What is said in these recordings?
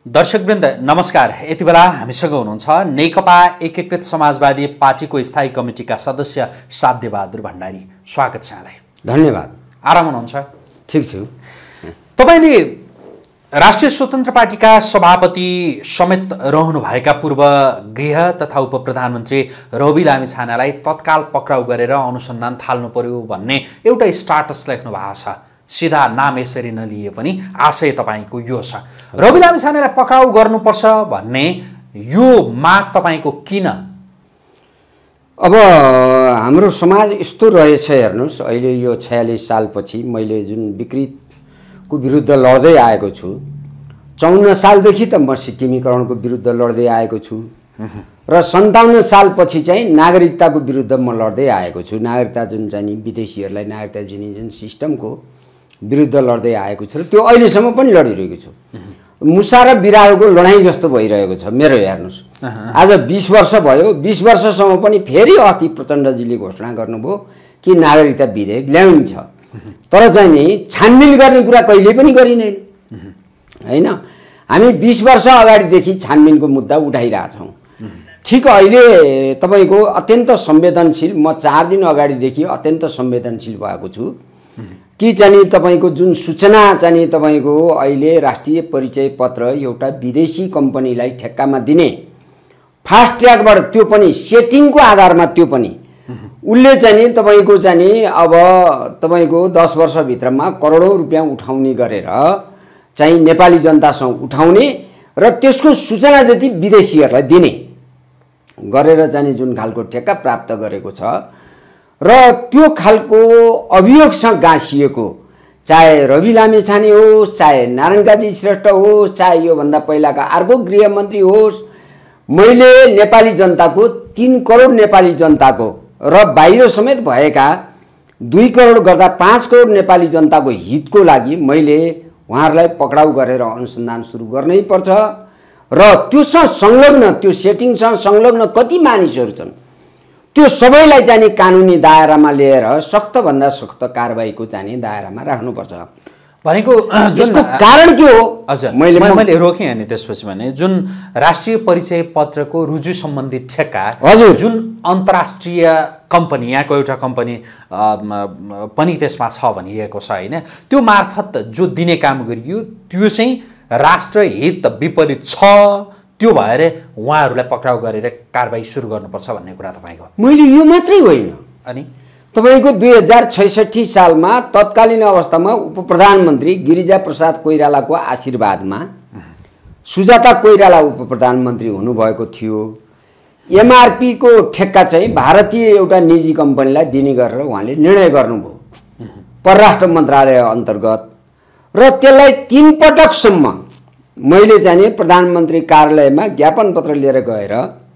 दर्शकवृन्द नमस्कार। यति बेला हामीसँग हुनुहुन्छ नेकपा एकीकृत समाजवादी पार्टीको स्थायी कमिटीका सदस्य साध्यबहादुर भण्डारी। स्वागत छ यहाँलाई। धन्यवाद। आराम हुनुहुन्छ? ठीक छु। तपाईले राष्ट्रिय स्वतन्त्र पार्टीका सभापति समेत रहनुभएका पूर्व गृह तथा उपप्रधानमन्त्री रवि लामिछानेलाई तत्काल पक्राउ गरेर अनुसन्धान थाल्नु पर्यो भन्ने एउटा स्टाटस लेख्नु भएको छ। सीधा नाम यसरी नलिए पनि आशय तपाईको यो छ, रवि लामिछानेलाई पक्राउ गर्नुपर्छ भन्ने यो माग तपाईको किन? अब हाम्रो समाज यस्तो रहेछ हेर्नुस्, अहिले यो 46 सालपछि मैले जुन विकृतको विरुद्ध लड्दै आएको छु, 54 सालदेखि त म सिक्किमीकरणको विरुद्ध लड्दै आएको छु र 57 सालपछि चाहिँ नागरिकताको विरुद्ध म लड्दै आएको छु। नागरिकता जुन चाहिँ विदेशीहरूलाई नागरिकता दिने जुन सिस्टमको विरुद्ध लड्दै आएको छु र त्यो अहिलेसम्म पनि लडिरहेको छु। मुसा र बिरालोको लडाईँ जस्तो भइरहेको छ मेरो। हेर्नुस्, आज 20 वर्ष भयो, 20 वर्षसम्म पनि फेरि अस्ति प्रचण्डजीले घोषणा गर्नुभयो कि नागरिकता विधेयक ल्याइन्छ, तर चाहिँ नि छानबिन गर्ने कुरा कहिल्यै पनि गरिँदैन हैन। हामी 20 वर्ष अगाडिदेखि छानबिनको मुद्दा उठाइरहेछौँ। ठिक अहिले तपाईको अत्यन्त संवेदनशील, म 4 दिन अगाडिदेखि अत्यन्त संवेदनशील भएको छु कि चाहिँ तपाईको जुन सूचना चाहिँ तपाईको अहिले राष्ट्रिय परिचय पत्र एउटा विदेशी कम्पनीलाई ठेक्कामा दिने फास्ट ट्र्याकबाट, त्यो पनि सेटिङको आधारमा, त्यो पनि उसले चाहिँ तपाईको चाहिँ अब तपाईको 10 वर्षभित्रमा करोडौं रुपैयाँ उठाउने गरेर चाहिँ नेपाली जनतासँग उठाउने र त्यसको सूचना जति विदेशीहरूलाई दिने गरेर चाहिँ जुन खालको ठेक्का प्राप्त गरेको छ र त्यो खालको अभियोगसँग गाँसिएको, चाहे रवि लामिछाने होस्, चाहे नारायण काजी श्रेष्ठ होस्, चाहे योभन्दा पहिलाका अर्को गृहमन्त्री होस्, मैले नेपाली जनताको 3 करोड नेपाली जनताको र बाहिर समेत भएका 2 करोड गर्दा 5 करोड नेपाली जनताको हितको लागि मैले उहाँहरूलाई पक्राउ गरेर अनुसन्धान सुरु गर्नै पर्छ र त्योसँग संलग्न, त्यो सेटिङसँग संलग्न कति मानिसहरू छन् त्यो सबैलाई चाहिँ कानुनी दायरामा लिएर सख्तभन्दा सख्त कारबाहीको चाहिँ दायरामा राख्नुपर्छ भनेको जुन कारण के हो? हजुर, मैले रोकेँ अनि त्यसपछि भने जुन राष्ट्रिय परिचय पत्रको रुजु सम्बन्धी ठेक्का, हजुर, जुन अन्तर्राष्ट्रिय कम्पनी, यहाँको एउटा कम्पनी पनि त्यसमा छ भनिएको छ हैन, त्यो मार्फत जो दिने काम गरियो त्यो चाहिँ राष्ट्रहित विपरीत छ, त्यो भएर उहाँहरूलाई पक्राउ गरेर कारबाही सुरु गर्नुपर्छ भन्ने कुरा तपाईको? मैले यो मात्रै होइन, अनि तपाईको 2066 सालमा तत्कालीन अवस्थामा उपप्रधानमन्त्री गिरिजा प्रसाद कोइरालाको आशीर्वादमा सुजाता कोइराला उपप्रधानमन्त्री हुनुभएको थियो। एमआरपी को ठेक्का चाहिँ भारतीय एउटा निजी कम्पनीलाई दिने गरेर उहाँले निर्णय गर्नुभयो परराष्ट्र मन्त्रालय अन्तर्गत, र त्यसलाई 3 पटकसम्म मैले चाहिँ प्रधानमन्त्री कार्यालयमा ज्ञापन पत्र लिएर गएर,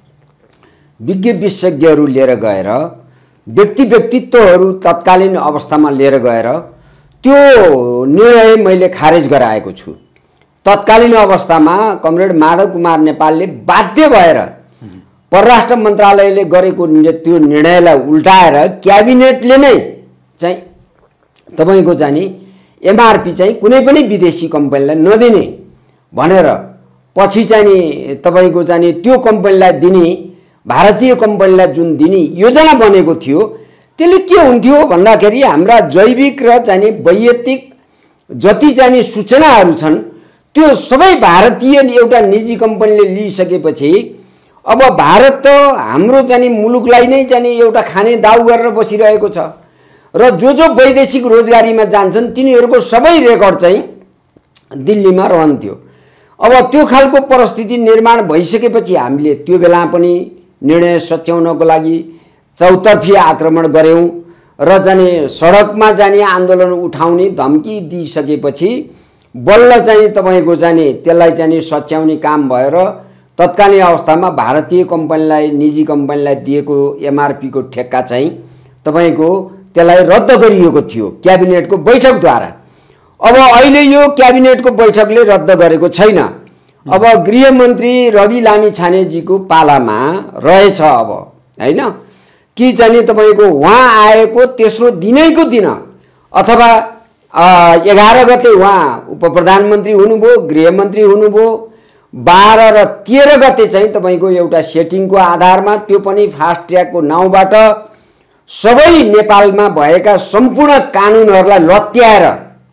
विज्ञ विशेषज्ञहरू लिएर गएर, व्यक्तित्वहरू तत्कालीन अवस्थामा लिएर गएर त्यो निर्णय मैले खारेज गराएको छु। तत्कालीन अवस्थामा कमरेड माधव कुमार नेपालले बाध्य भएर परराष्ट्र मन्त्रालयले गरेको त्यो निर्णयलाई उल्टाएर क्याबिनेटले नै चाहिँ तपाईको चाहिँ एमआरपी चाहिँ कुनै पनि विदेशी कम्पनीलाई नदिने भनेर पछि चाहिँ तपाईको चाहिँ त्यो कम्पनीलाई दिने, भारतीय कम्पनीलाई जुन दिने योजना बनेको थियो, त्यसले के हुन्थ्यो भन्दाखेरि हाम्रा जैविक र चाहिँ वैयक्तिक जति चाहिँ सूचनाहरू छन् त्यो सबै भारतीय एउटा निजी कम्पनीले लिइसकेपछि अब भारत त हाम्रो चाहिँ मुलुकलाई नै चाहिँ एउटा खाने दाउ गरेर बसिरहेको छ र जो वैदेशिक रोजगारीमा जान्छन् तिनीहरूको सबै रेकर्ड चाहिँ दिल्लीमा रहन्थ्यो। अब त्यो खालको परिस्थिति निर्माण भइसकेपछि हामीले त्यो बेला पनि निर्णय सच्याउनको लागि चौतर्फी आक्रमण गर्यौं र जाने सडकमा जाने आन्दोलन उठाउने धम्की दिइसकेपछि बल्ल चाहिँ तपाईको जाने त्यसलाई चाहिँ सच्याउने काम भएर तत्कालीन अवस्थामा भारतीय कम्पनीलाई, निजी कम्पनीलाई दिएको एमआरपी को ठेक्का चाहिँ तपाईको त्यसलाई रद्द गरिएको थियो क्याबिनेटको बैठकद्वारा। अब अहिले यो क्याबिनेटको बैठकले रद्द गरेको छैन। अब गृहमन्त्री रवि लामिछानेजीको पालामा रहेछ अब हैन कि चाहिँ तपाईको उहाँ आएको तेस्रो दिनैको दिन अथवा 11 गते उहाँ उपप्रधानमन्त्री हुनुभयो, गृहमन्त्री हुनुभयो, 12 र 13 गते चाहिँ तपाईँको एउटा सेटिङको आधारमा त्यो पनि फास्ट ट्र्याकको नाउँबाट सबै नेपालमा भएका सम्पूर्ण कानुनहरूलाई लत्याएर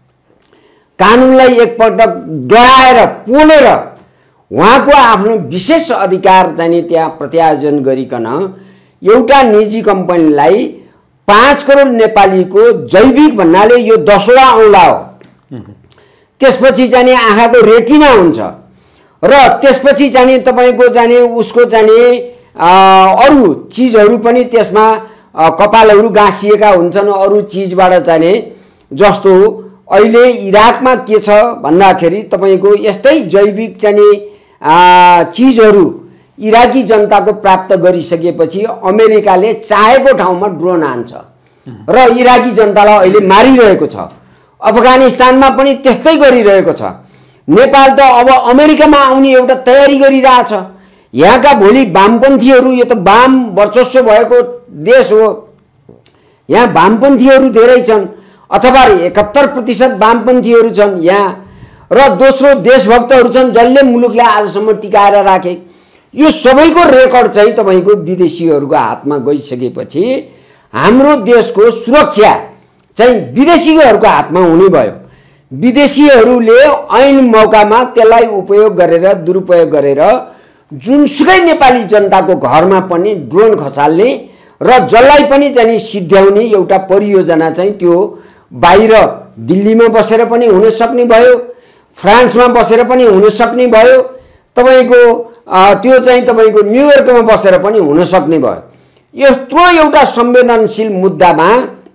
कानुनलाई एकपटक डराएर पोलेर उहाँको आफ्नो विशेष अधिकार चाहिँ त्यहाँ प्रत्यायोजन गरिकन एउटा निजी कम्पनीलाई 5 करोड नेपालीको जैविक भन्नाले यो 10औं औँला हो। त्यसपछि चाहिँ आँखाको रेटिना हुन्छ र त्यसपछि चाहिँ तपाईँको चाहिँ उसको चाहिँ अरू चिजहरू पनि त्यसमा कपालहरू गाँसिएका हुन्छन्। अरू चिजबाट चाहिँ जस्तो अहिले इराकमा के छ भन्दाखेरि तपाईँको यस्तै जैविक चाहिँ चिजहरू इराकी जनताको प्राप्त गरिसकेपछि अमेरिकाले चाहेको ठाउँमा ड्रोन हान्छ र इराकी जनतालाई अहिले मारिरहेको छ। अफगानिस्तानमा पनि त्यस्तै गरिरहेको छ। नेपाल त अब अमेरिकामा आउने एउटा तयारी गरिरहेछ। यहाँका भोलि वामपन्थीहरू, यो त वाम वर्चस्व भएको देश हो, यहाँ वामपन्थीहरू धेरै छन्, अथवा 71% वामपन्थीहरू छन् यहाँ, र दोस्रो देशभक्तहरू छन् जसले मुलुकलाई आजसम्म टिकाएर राखे। यो सबैको रेकर्ड चाहिँ तपाईँको विदेशीहरूको हातमा गइसकेपछि हाम्रो देशको सुरक्षा चाहिँ विदेशीहरूको हातमा हुने भयो। विदेशीहरूले ऐन मौकामा त्यसलाई उपयोग गरेर दुरुपयोग गरेर जुनसुकै नेपाली जनताको घरमा पनि ड्रोन खसाल्ने र जसलाई पनि चाहिँ सिद्ध्याउने एउटा परियोजना चाहिँ त्यो बाहिर दिल्लीमा बसेर पनि हुन सक्ने भयो, फ्रान्समा बसेर पनि हुन सक्ने भयो, तपाईँको त्यो चाहिँ तपाईँको न्युयोर्कमा बसेर पनि हुन सक्ने भयो। यत्रो एउटा संवेदनशील मुद्दामा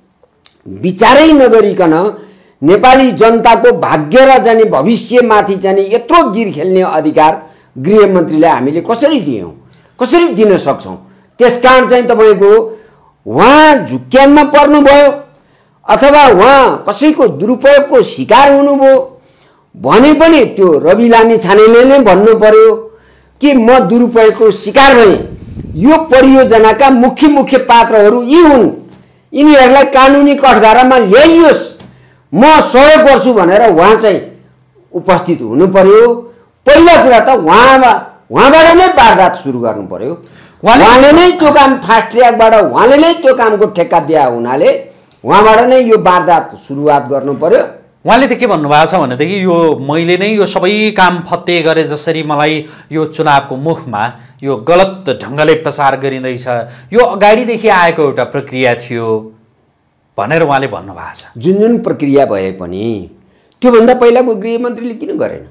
विचारै नगरिकन नेपाली जनताको भाग्य र जाने भविष्यमाथि चाहिँ यत्रो गिर खेल्ने अधिकार गृहमन्त्रीलाई हामीले कसरी दियौँ, कसरी दिन सक्छौँ? त्यसकारण चाहिँ तपाईँको उहाँ झुक्क्यानमा पर्नुभयो अथवा उहाँ कसैको दुरुपयोगको शिकार हुनुभयो भने पनि त्यो रवि लामिछानेले नै भन्नु पर्यो कि म दुरुपयोगको शिकार भएँ। यो परियोजनाका मुख्य मुख्य पात्रहरू यी हुन्, यिनीहरूलाई कानुनी कठघरामा ल्याइयोस्, म सहयोग गर्छु भनेर उहाँ चाहिँ उपस्थित हुनु पर्यो। पहिला कुरा त उहाँबाट नै वारदात सुरु गर्नु पर्यो। उहाँले नै त्यो काम फास्ट ट्र्याकबाट उहाँले नै त्यो कामको ठेक्का दिए हुनाले उहाँबाट नै यो वारदात सुरुवात गर्नु पर्यो। उहाँले त के भन्नुभएको छ भनेदेखि यो मैले नै यो सबै काम फत्ते गरे, जसरी मलाई यो चुनावको मुखमा यो गलत ढङ्गले प्रचार गरिँदैछ, यो अगाडिदेखि आएको एउटा प्रक्रिया थियो भनेर उहाँले भन्नुभएको छ। जुन जुन प्रक्रिया भए पनि त्योभन्दा पहिलाको गृहमन्त्रीले किन गरेन?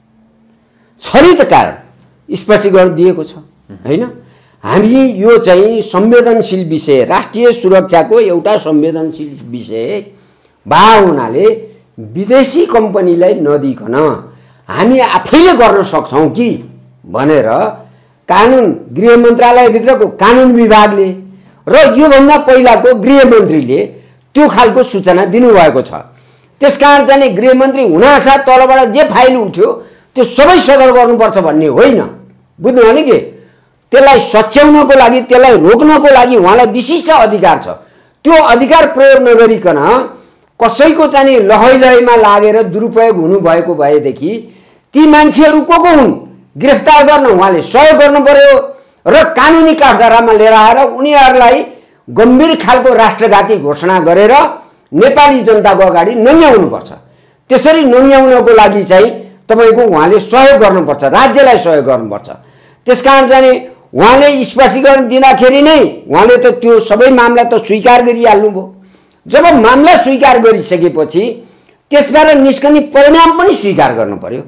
छ नि त कारण, स्पष्टीकरण दिएको छ हैन? हामी यो चाहिँ संवेदनशील विषय, राष्ट्रिय सुरक्षाको एउटा संवेदनशील विषय भए हुनाले विदेशी कम्पनीलाई नदिकन हामी आफैले गर्न सक्छौँ कि भनेर कानुन गृह मन्त्रालयभित्रको कानुन विभागले र योभन्दा पहिलाको गृहमन्त्रीले त्यो खालको सूचना दिनुभएको छ। त्यसकारण चाहिँ गृहमन्त्री हुनासाथ तलबाट जे फाइल उठ्यो त्यो सबै सदर गर्नुपर्छ भन्ने होइन, बुझ्नुभयो नि? के त्यसलाई सच्याउनको लागि, त्यसलाई रोक्नको लागि उहाँलाई विशिष्ट अधिकार छ। त्यो अधिकार प्रयोग नगरिकन कसैको चाहिँ लहैलहैमा लागेर दुरुपयोग हुनुभएको भएदेखि ती मान्छेहरू को हुन् गिरफ्तार गर्न उहाँले सहयोग गर्नु पर्यो र कानुनी काठघरामा लिएर आएर उनीहरूलाई गम्भीर खालको राष्ट्रघाती घोषणा गरेर नेपाली जनताको अगाडि नङ्ग्याउनुपर्छ। त्यसरी नङ्ग्याउनको लागि चाहिँ तपाईँको उहाँले सहयोग गर्नुपर्छ, राज्यलाई सहयोग गर्नुपर्छ। त्यसकारण चाहिँ उहाँले स्पष्टीकरण दिँदाखेरि नै उहाँले त त्यो सबै मामला त स्वीकार गरिहाल्नुभयो। जब मामला स्वीकार गरिसकेपछि त्यसबाट निस्कने परिणाम पनि स्वीकार गर्नु पर्यो।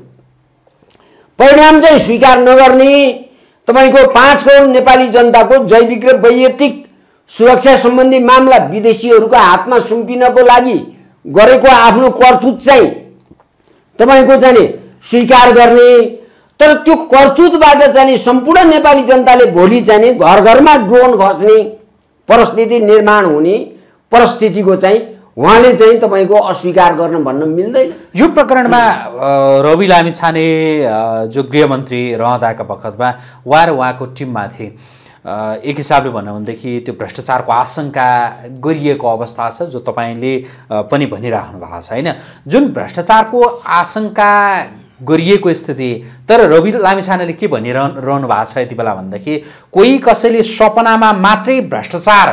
परिणाम चाहिँ स्वीकार नगर्ने तपाईँको 5 करोड नेपाली जनताको जैविक र वैयक्तिक सुरक्षा सम्बन्धी मामला विदेशीहरूको हातमा सुम्पिनको लागि गरेको आफ्नो करतुत चाहिँ तपाईँको चाहिँ स्वीकार गर्ने, तर त्यो करतुतबाट चाहिँ सम्पूर्ण नेपाली जनताले भोलि चाहिँ घर घरमा ड्रोन खस्ने परिस्थिति निर्माण हुने परिस्थितिको चाहिँ उहाँले चाहिँ तपाईँको अस्वीकार गर्न भन्न मिल्दैन। यो प्रकरणमा रवि लामिछाने जो गृहमन्त्री रहँदाका बखतमा उहाँ र उहाँको टिममाथि एक हिसाबले भन्नु भनेदेखि त्यो भ्रष्टाचारको आशंका गरिएको अवस्था छ, जो तपाईँले पनि भनिराख्नु भएको छ हैन? जुन भ्रष्टाचारको आशंका गरिएको स्थिति। तर रवि लामिछानेले के भनिरहनु भएको छ यति बेला भन्दाखेरि कोही कसैले सपनामा मात्रै भ्रष्टाचार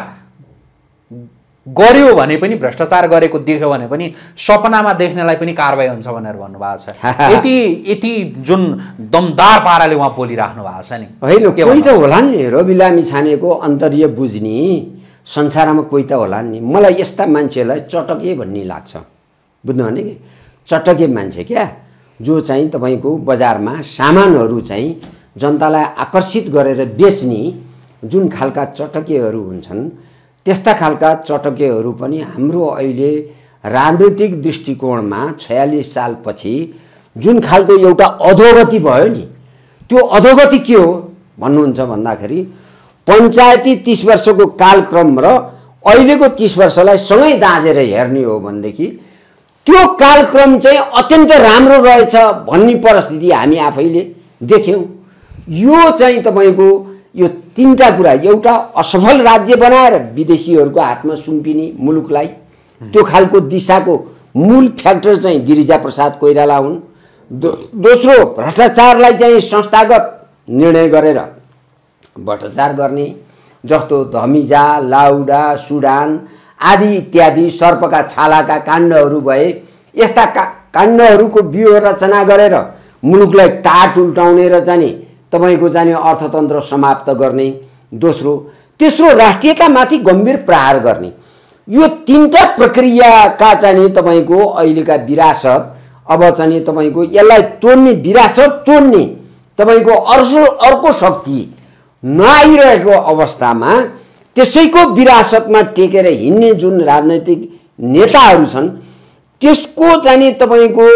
गर्यो भने पनि, भ्रष्टाचार गरेको देख्यो भने पनि सपनामा देख्नेलाई पनि कारबाही हुन्छ भनेर भन्नुभएको छ। यति जुन दमदार पाराले उहाँ बोलिराख्नु भएको छ नि। होइन, कोही त होला नि रवि लामिछानेको अन्तर्य बुझ्ने संसारमा, कोही त होला नि। मलाई यस्ता मान्छेलाई चटके भन्ने लाग्छ, बुझ्नु भने कि चटके मान्छे क्या, जो चाहिँ तपाईँको बजारमा सामानहरू चाहिँ जनतालाई आकर्षित गरेर बेच्ने जुन खालका चटकेहरू हुन्छन्, त्यस्ता खालका चटकेहरू पनि हाम्रो अहिले राजनैतिक दृष्टिकोणमा 46 सालपछि जुन खालको एउटा अधोगति भयो नि, त्यो अधोगति के हो भन्नुहुन्छ भन्दाखेरि पञ्चायती 30 वर्षको कालक्रम र अहिलेको 30 वर्षलाई सँगै दाँजेर हेर्ने हो भनेदेखि त्यो कालक्रम चाहिँ अत्यन्त राम्रो रहेछ भन्ने परिस्थिति हामी आफैले देख्यौँ। यो चाहिँ तपाईँको यो तीनटा कुरा, एउटा असफल राज्य बनाएर विदेशीहरूको हातमा सुम्पिने मुलुकलाई, त्यो खालको दिशाको मूल फ्याक्टर चाहिँ गिरिजाप्रसाद कोइराला हुन्। दोस्रो, भ्रष्टाचारलाई चाहिँ संस्थागत निर्णय गरेर भ्रष्टाचार गर्ने, जस्तो धमिजा, लाउडा, सुडान आदि इत्यादि सर्पका छालाका काण्डहरू भए, यस्ता काण्डहरूको व्यूह रचना गरेर मुलुकलाई टाट उल्टाउने र चाहिँ तपाईँको चाहिँ अर्थतन्त्र समाप्त गर्ने। दोस्रो, तेस्रो, राष्ट्रियतामाथि गम्भीर प्रहार गर्ने। यो तीनटा प्रक्रियाका चाहिँ तपाईँको अहिलेका विरासत, अब चाहिँ तपाईँको यसलाई तोड्ने, विरासत तोड्ने तपाईँको अर्को शक्ति नआइरहेको अवस्थामा त्यसैको विरासतमा टेकेर हिँड्ने जुन राजनैतिक नेताहरू छन्, त्यसको चाहिँ तपाईँको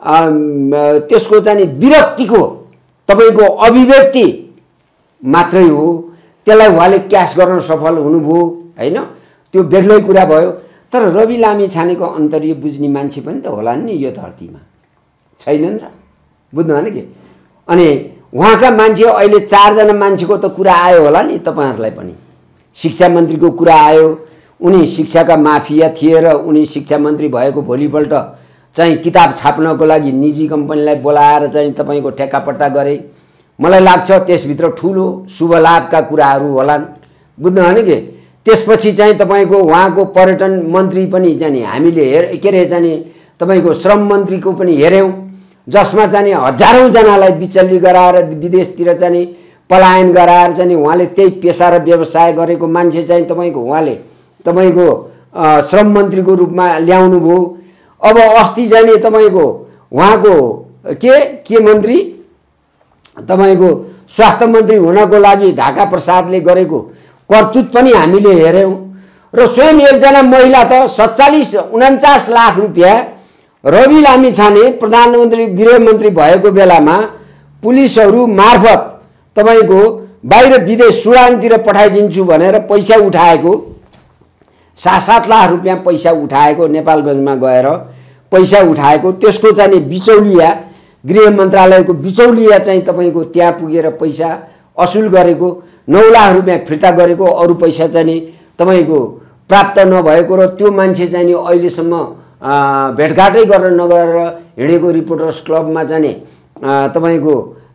त्यसको चाहिँ विरक्तिको तपाईँको अभिव्यक्ति मात्रै हो। त्यसलाई उहाँले क्यास गर्न सफल हुनुभयो होइन, त्यो बेग्लै कुरा भयो। तर रवि लामिछानेको अन्तर्य बुझ्ने मान्छे पनि त होला नि यो धरतीमा, छैनन् र, बुझ्नु भएन कि। अनि उहाँका मान्छे अहिले 4 जना मान्छेको त कुरा आयो होला नि तपाईँहरूलाई पनि। शिक्षा मन्त्रीको कुरा आयो, उनी शिक्षाका माफिया थिए र उनी शिक्षा मन्त्री भएको भोलिपल्ट चाहिँ किताब छाप्नको लागि निजी कम्पनीलाई बोलाएर चाहिँ तपाईँको ठेक्कापट्टा गरे। मलाई लाग्छ त्यसभित्र ठुलो शुभ लाभका कुराहरू होलान्, बुझ्नु भएन कि। त्यसपछि चाहिँ तपाईँको उहाँको पर्यटन मन्त्री पनि चाहिँ हामीले के अरे चाहिँ तपाईँको श्रम मन्त्रीको पनि हेऱ्यौँ, जसमा चाहिँ हजारौँ जनालाई बिचल्ली गराएर विदेशतिर चाहिँ पलायन गराएर चाहिँ उहाँले त्यही पेसा र व्यवसाय गरेको मान्छे चाहिँ तपाईँको उहाँले तपाईँको श्रम मन्त्रीको रूपमा ल्याउनु भयो। अब अस्ति जाने तपाईँको उहाँको के मन्त्री तपाईँको स्वास्थ्य मन्त्री हुनको लागि ढाका प्रसादले गरेको कर्तुत पनि हामीले हेऱ्यौँ। र स्वयं एकजना महिला त 47-49 लाख रुपियाँ रवि लामिछाने प्रधानमन्त्री गृहमन्त्री भएको बेलामा पुलिसहरू मार्फत तपाईँको बाहिर विदेश सुडानतिर पठाइदिन्छु भनेर पैसा उठाएको, 7-7 लाख रुपियाँ पैसा उठाएको, नेपालगञ्जमा गएर पैसा उठाएको, त्यसको चाहिँ बिचौलिया, गृह मन्त्रालयको बिचौलिया चाहिँ तपाईँको त्यहाँ पुगेर पैसा असुल गरेको, 9 लाख रुपियाँ फिर्ता गरेको, अरू पैसा चाहिँ तपाईँको प्राप्त नभएको र त्यो मान्छे चाहिँ अहिलेसम्म भेटघाटै गरेर नगरेर हिँडेको रिपोर्टर्स क्लबमा चाहिँ तपाईँको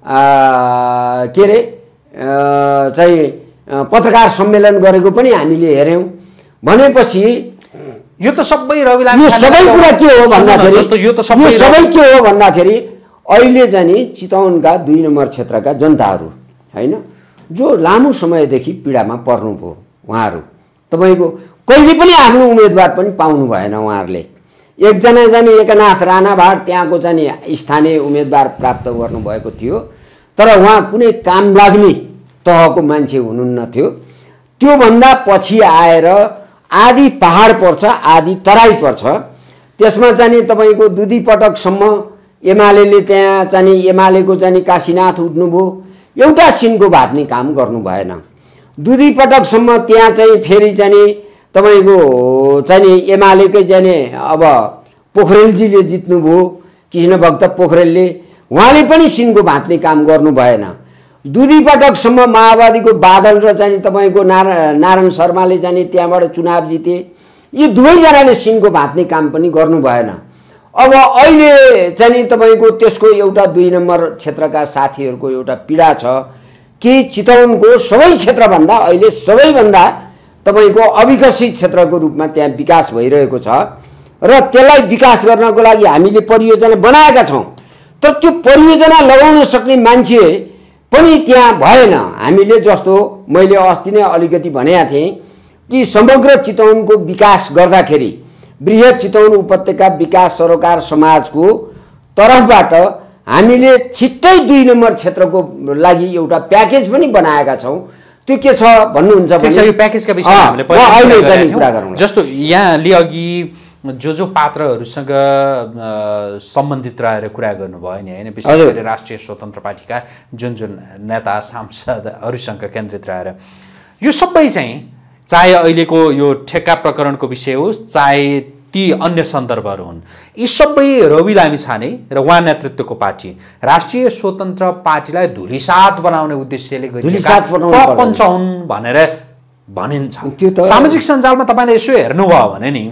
के अरे चाहिँ पत्रकार सम्मेलन गरेको पनि हामीले हेऱ्यौँ। भनेपछि यो त सबै रवि लामिछाने, यो सबै कुरा के हो भन्दाखेरि यो सबै के हो भन्दाखेरि अहिले चाहिँ चितवनका 2 नम्बर क्षेत्रका जनताहरू हैन, जो लामो समयदेखि पीडामा पर्नुभयो, उहाँहरू तपाईँको कहिले पनि आफ्नो उम्मेदवार पनि पाउनु भएन। उहाँहरूले एकजना जाने एकनाथ राणाभाट त्यहाँको चाहिँ स्थानीय उम्मेदवार प्राप्त गर्नुभएको थियो, तर उहाँ कुनै काम लाग्ने तहको मान्छे हुनुहुन्न थियो। त्योभन्दा पछि आएर आदि पहाड पर्छ, आदि तराई पर्छ, त्यसमा चाहिँ तपाईँको 2 पटकसम्म एमाले त्यहाँ चाहिँ एमालेको चाहिँ काशीनाथ उठ्नुभयो, एउटा सिनको भात्ने काम गर्नु भएन। 2 पटकसम्म त्यहाँ चाहिँ फेरि चाहिँ तपाईँको चाहिँ एमालेकै चाहिँ अब पोखरेलजीले जित्नुभयो, कृष्णभक्त पोखरेलले, उहाँले पनि सिनको भात्ने काम गर्नु भएन। 2 पटकसम्म माओवादीको बादल र चाहिँ तपाईँको नारायण शर्माले चाहिँ त्यहाँबाट चुनाव जिते, यी दुवैजनाले सिनको भात्ने काम पनि गर्नु भएन। अब अहिले चाहिँ तपाईको त्यसको एउटा 2 नम्बर क्षेत्रका साथीहरूको एउटा पीडा छ कि चितवनको सबै क्षेत्रभन्दा अहिले सबैभन्दा तपाईको अविकसित क्षेत्रको रूपमा त्यहाँ विकास भइरहेको छ र त्यसलाई विकास गर्नको लागि हामीले परियोजना बनाएका छौं। तर त्यो परियोजना लगाउन सक्ने मान्छे पनि त्यहाँ भएन। हामीले जस्तो मैले अस्ति नै अलिकति भनेको थिएँ कि समग्र चितवनको विकास गर्दाखेरि बृहत चितवन उपत्यका विकास सरोकार समाजको तर्फबाट हामीले छिट्टै 2 नम्बर क्षेत्रको लागि एउटा प्याकेज पनि बनाएका छौं। त्यो के छ भन्नुहुन्छ भने यो प्याकेजका विषयमा हामीले अहिले कुरा गरौँ। जस्तो यहाँले अघि जो पात्रहरूसँग सम्बन्धित रहेर कुरा गर्नुभयो नि हैन, विशेष गरी राष्ट्रिय स्वतन्त्र पार्टीका जुन नेता सांसदहरूसँग केन्द्रित रहेर यो सबै चाहिँ चाहे अहिलेको यो ठेक्का प्रकरणको विषय होस् चाहे ती अन्य सन्दर्भहरू हुन्, यी सबै रवि लामिछाने र उहाँ नेतृत्वको पार्टी राष्ट्रिय स्वतन्त्र पार्टीलाई धुलिसात बनाउने उद्देश्यले प्रपञ्च हुन् भनेर भनिन्छ। सामाजिक सञ्जालमा तपाईले यसो हेर्नुभयो भने नि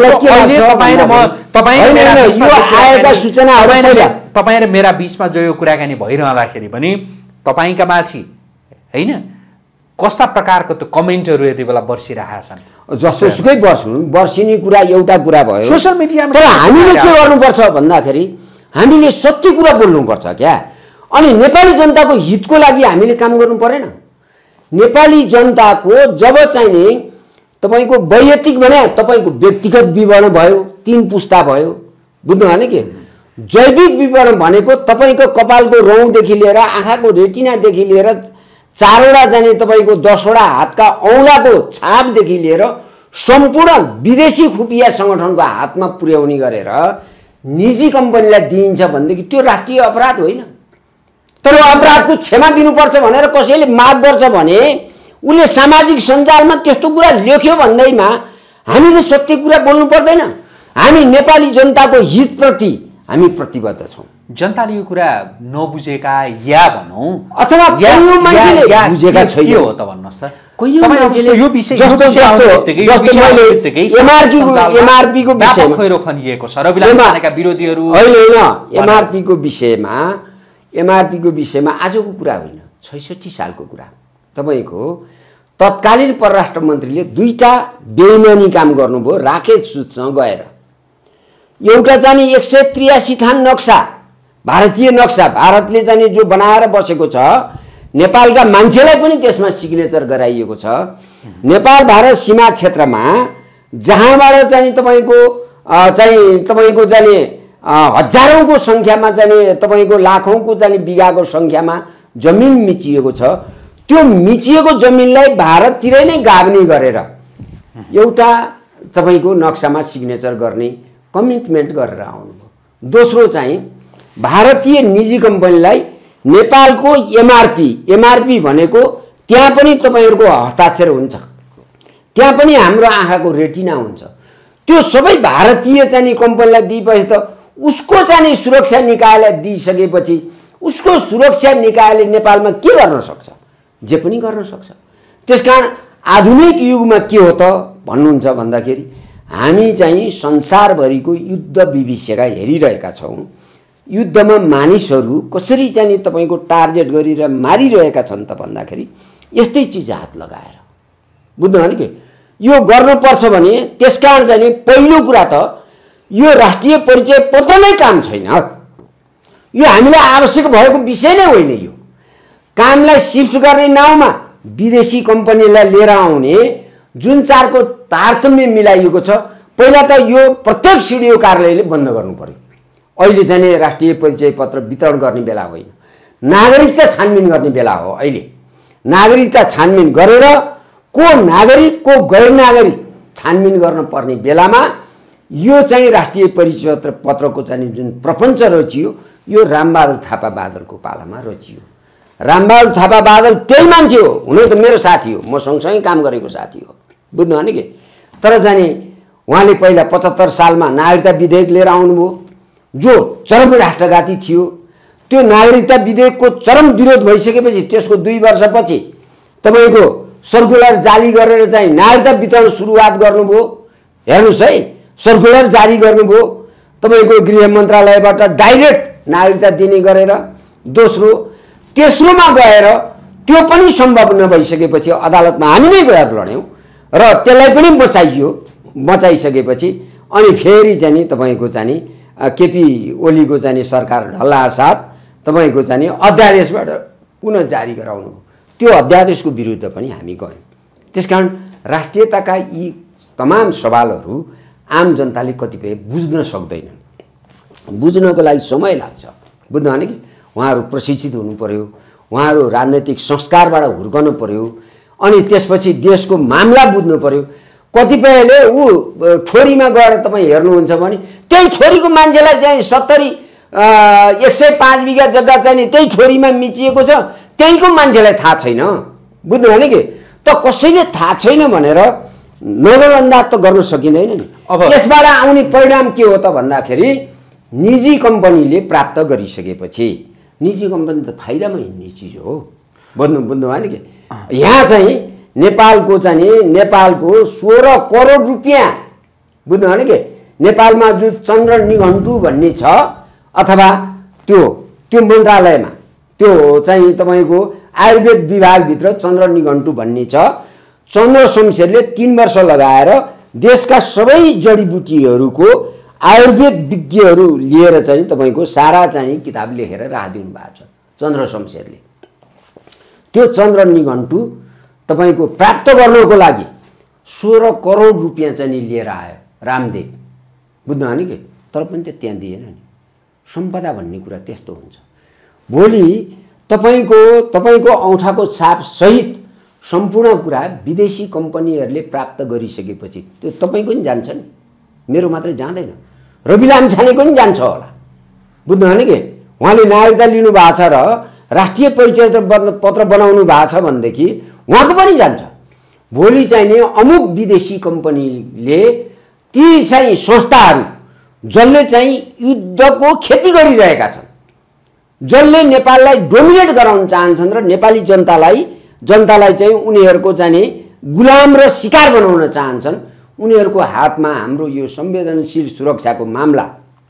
तपाईँ र मेरा बीचमा जो यो कुराकानी भइरहँदाखेरि पनि तपाईका माथि हैन कस्ता प्रकारको त्यो कमेन्टहरू यति बेला बर्सिरहेका छन्। जस्तो सुकै बर्सिने कुरा एउटा कुरा भयो सोशल मिडियामा। तर हामीले के गर्नुपर्छ भन्दाखेरि हामीले सत्य कुरा बोल्नुपर्छ क्या। अनि नेपाली जनताको हितको लागि हामीले काम गर्नु परेन। नेपाली जनताको जब चाहिँ नि तपाईको वैयक्तिक भने तपाईको व्यक्तिगत विवरण भयो, 3 पुस्ता भयो, बुझ्नु भएन के? जैविक विवरण भनेको तपाईको कपालको रौँदेखि लिएर आँखाको रेटिनादेखि लिएर 4 वटा जाने तपाईको 10 वटा हातका औँलाको छापदेखि लिएर सम्पूर्ण विदेशी खुफिया संगठनको हातमा पुर्याउने गरेर निजी कम्पनीलाई दिइन्छ भनेदेखि त्यो राष्ट्रिय अपराध होइन। तर अपराधको क्षमा दिनुपर्छ भनेर कसैले माग गर्छ भने उले सामाजिक सञ्जालमा त्यस्तो कुरा लेख्यो भन्दैमा हामीले सत्य कुरा बोल्नु पर्दैन। हामी नेपाली जनताको हितप्रति हामी प्रतिबद्ध छौं। जनताले यो कुरा नबुझेका या भनौं अथवा कयौं मान्छेले बुझेका छैन के हो त भन्नुस् त? कयौं मान्छेले यो विषय एमआरपी को विषयमा खैरो खनिएको छ। रवि लामिछानेका विरोधीहरू होइन एमआरपी को विषयमा आजको कुरा होइन, 66 सालको कुरा। तपाईको तत्कालीन परराष्ट्र मन्त्रीले 2टा बेइमानी काम गर्नुभयो राकेश सुदसँग गएर। एउटा चाहिँ 183 थान नक्सा, भारतीय नक्सा, भारतले चाहिँ जो बनाएर बसेको छ, नेपालका मान्छेलाई पनि त्यसमा सिग्नेचर गराइएको छ। नेपाल भारत सीमा क्षेत्रमा जहाँबाट चाहिँ तपाईको चाहिँ हजारौंको संख्यामा चाहिँ तपाईको लाखौंको चाहिँ बिघाको संख्यामा जमिन मिचिएको छ। त्यो मिचिएको जमिनलाई भारततिरै नै गाभ्ने गरेर एउटा तपाईको नक्सामा सिग्नेचर गर्ने कमिटमेन्ट गरेर आउनुभयो। दोस्रो चाहिँ भारतीय निजी कम्पनीलाई नेपालको एमआरपी भनेको त्यहाँ पनि तपाईहरुको हस्ताक्षर हुन्छ, त्यहाँ पनि हाम्रो आँखाको रेटिना हुन्छ। त्यो सबै भारतीय चाहिँ कम्पनीलाई दिएपछि त उसको चाहिँ सुरक्षा निकायलाई दिइसकेपछि उसको सुरक्षा निकायले नेपालमा के गर्न सक्छ? जे पनि गर्न सक्छ। त्यसकारण आधुनिक युगमा के हो त भन्नुहुन्छ भन्दाखेरि हामी चाहिँ संसारभरिको युद्ध विभीषिका हेरिरहेका छौं। युद्धमा मानिसहरू कसरी चाहिँ तपाईको टार्गेट गरेर मारिरहेका छन् त भन्दाखेरि यस्तै चीज हात लगाएर, बुझ्नु भएन के? यो गर्नुपर्छ भने त्यसकारण चाहिँ पहिलो कुरा त यो राष्ट्रिय परिचय पत्र नै काम छैन। यो हामीलाई आवश्यक भएको विषय नै होइन। यो कामलाई शिफ्ट गर्ने नाउँमा विदेशी कम्पनीलाई लिएर आउने जुन 4को तारतम्य मिलाइएको छ। पहिला त यो प्रत्येक सिडिओ कार्यालयले बन्द गर्नु पर्यो। अहिले चाहिँ राष्ट्रिय परिचय पत्र वितरण गर्ने बेला होइन, नागरिकता छानबिन गर्ने बेला हो। अहिले नागरिकता छानबिन गरेर को नागरिक को गैर नागरिक छानबिन गर्न पर्ने बेलामा यो चाहिँ राष्ट्रिय परिचय पत्रको चाहिँ जुन प्रपञ्च रचियो यो रामबहादुर थापा बादलको पालामा रचियो। रामबहादुर थापा बादल त्यही मान्छे हो, हुन त मेरो साथी हो, म सँगसँगै काम गरेको साथी हो, बुझ्नु भएन के? तर जाने उहाँले पहिला 75 सालमा नागरिकता विधेयक लिएर आउनुभयो जो चरम राष्ट्रघाती थियो। त्यो नागरिकता विधेयकको चरम विरोध भइसकेपछि त्यसको 2 वर्षपछि तपाईको सर्कुलर जारी गरेर चाहिँ नागरिकता वितरण सुरुवात गर्नुभयो। हेर्नुस् है, सर्कुलर जारी गर्नुभयो तपाईँको गृह मन्त्रालयबाट डाइरेक्ट नागरिकता दिने गरेर, दोस्रो तेस्रोमा गएर त्यो पनि सम्भव नभइसकेपछि अदालतमा हामी नै गएर लड्यौँ र त्यसलाई पनि बचाइसकेपछि अनि फेरि चाहिँ नि तपाईँको चाहिँ नि केपी ओलीको चाहिँ नि सरकार ढल्ला साथ तपाईँको चाहिँ नि अध्यादेशबाट पुनः जारी गराउनु, त्यो अध्यादेशको विरुद्ध पनि हामी गयौँ। त्यसकारण राष्ट्रियताका यी तमाम सवालहरू आम जनताले कतिपय बुझ्न सक्दैनन्, बुझ्नको लागि समय लाग्छ। बुझ्नु भने कि उहाँहरू प्रशिक्षित हुनु पर्यो, उहाँहरू राजनैतिक संस्कारबाट हुर्कनु पर्यो, अनि त्यसपछि देशको मामला बुझ्नु पर्यो। कतिपयले छोरीमा गएर तपाईँ हेर्नुहुन्छ भने त्यही छोरीको मान्छेलाई चाहिँ 105 बिघा जग्गा चाहिँ त्यही छोरीमा मिचिएको छ, त्यहीको मान्छेलाई थाहा छैन। बुझ्नु भने कि त कसैले थाहा छैन भनेर नजरअन्दाज त गर्न सकिँदैन नि। यसबाट आउने परिणाम के हो त भन्दाखेरि निजी कम्पनीले प्राप्त गरिसकेपछि, निजी कम्पनी त फाइदामा हिँड्ने चिज हो। बुझ्नु भने कि यहाँ चाहिँ नेपालको 16 करोड रुपियाँ, बुझ्नु भने कि नेपालमा जो चन्द्र निघण्टु भन्ने छ अथवा त्यो मन्त्रालयमा त्यो चाहिँ तपाईँको आयुर्वेद विभागभित्र चन्द्र निघण्टु भन्ने छ। चन्द्र शमशेरले 3 वर्ष लगाएर देशका सबै जडीबुटीहरूको आयुर्वेद विज्ञहरू लिएर चाहिँ तपाईँको सारा चाहिँ किताब लेखेर राखिदिनु भएको छ चन्द्र शमशेरले। त्यो चन्द्र निघण्टु तपाईँको प्राप्त गर्नको लागि 16 करोड रुपियाँ चाहिँ लिएर आयो रामदेव। बुझ्नु भने कि तर पनि त्यहाँ दिएन नि। सम्पदा भन्ने कुरा त्यस्तो हुन्छ। भोलि तपाईँको औँठाको छाप सहित सम्पूर्ण कुरा विदेशी कम्पनीहरूले प्राप्त गरिसकेपछि त्यो तपाईँको नि जान्छ नि, मेरो मात्रै जाँदैन, रवि लामिछानेको नि जान्छ होला। बुझ्नु भने कि उहाँले नागरिकता लिनु भएको छ र राष्ट्रिय परिचय पत्र बनाउनु भएको छ भनेदेखि उहाँको पनि जान्छ। भोलि चाहिँ नि अमुक विदेशी कम्पनीले ती चाहिँ संस्थाहरू जसले चाहिँ युद्धको खेती गरिरहेका छन्, जसले नेपाललाई डोमिनेट गराउन चाहन्छन् र नेपाली जनतालाई चाहिँ उनीहरूको चाहिँ गुलाम र शिकार बनाउन चाहन्छन्, उनीहरूको हातमा हाम्रो यो संवेदनशील सुरक्षाको मामला,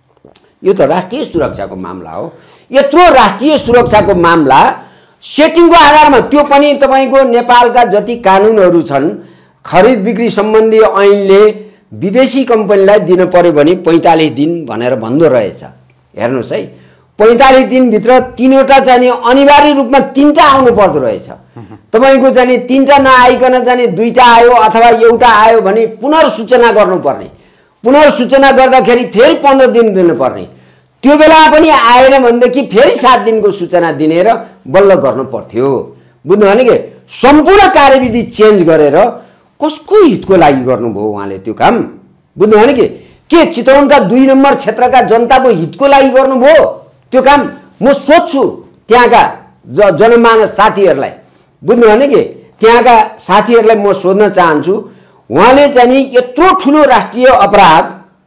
यो त राष्ट्रिय सुरक्षाको मामला हो। यत्रो राष्ट्रिय सुरक्षाको मामला सेटिङको आधारमा त्यो पनि तपाईँको नेपालका जति कानुनहरू छन्, खरिद बिक्री सम्बन्धी ऐनले विदेशी कम्पनीलाई दिन पर्यो भने 45 दिन भनेर भन्दो रहेछ। हेर्नुहोस् है, 45 दिनभित्र 3वटा चाहिँ अनिवार्य रूपमा 3टा आउनु पर्दो रहेछ। तपाईँको चाहिँ 3टा नआइकन चाहिँ 2टा आयो अथवा एउटा आयो भने पुनर्सूचना गर्नुपर्ने, पुनर्सूचना गर्दाखेरि फेरि 15 दिन दिनुपर्ने, त्यो बेला पनि आएन भनेदेखि फेरि 7 दिनको सूचना दिने र बल्ल गर्नु पर्थ्यो। बुझ्नु भने कि सम्पूर्ण कार्यविधि चेन्ज गरेर कसको हितको लागि गर्नुभयो उहाँले त्यो काम? बुझ्नु भने कि के चितवनका 2 नम्बर क्षेत्रका जनताको हितको लागि गर्नुभयो त्यो काम? म सोध्छु त्यहाँका जनमानस साथीहरूलाई। बुझ्नु भने कि त्यहाँका साथीहरूलाई म सोध्न चाहन्छु, उहाँले चाहिँ यत्रो ठुलो राष्ट्रिय अपराध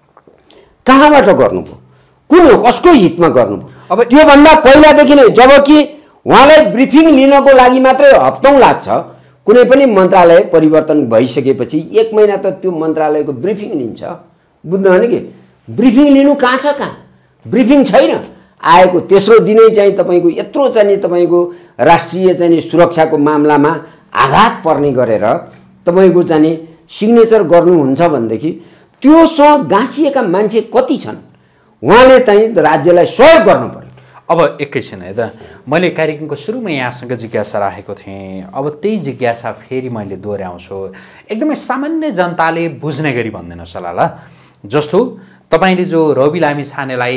कहाँबाट गर्नुभयो, कुन हो, कसको हितमा गर्नुभयो? अब त्योभन्दा पहिलादेखि नै, जबकि उहाँलाई ब्रिफिङ लिनको लागि मात्रै हप्तौँ लाग्छ, कुनै पनि मन्त्रालय परिवर्तन भइसकेपछि 1 महिना त त्यो मन्त्रालयको ब्रिफिङ लिन्छ। बुझ्नु भने कि ब्रिफिङ लिनु कहाँ छ, कहाँ ब्रिफिङ छैन। आएको तेस्रो दिनै चाहिँ तपाईँको यत्रो चाहिँ तपाईँको राष्ट्रिय चाहिँ सुरक्षाको मामलामा आघात पर्ने गरेर तपाईँको चाहिँ सिग्नेचर गर्नुहुन्छ भनेदेखि त्योसँग गाँसिएका मान्छे कति छन्? उहाँले चाहिँ राज्यलाई सहयोग गर्नु पर्यो। अब एकैछिन है त, मैले कार्यक्रमको सुरुमा यहाँसँग जिज्ञासा राखेको थिएँ, अब त्यही जिज्ञासा फेरि मैले दोहोऱ्याउँछु। एकदमै सामान्य जनताले बुझ्ने गरी भनिदिनुहोस् होला ल। जस्तो तपाईले जो रवि लामिछानेलाई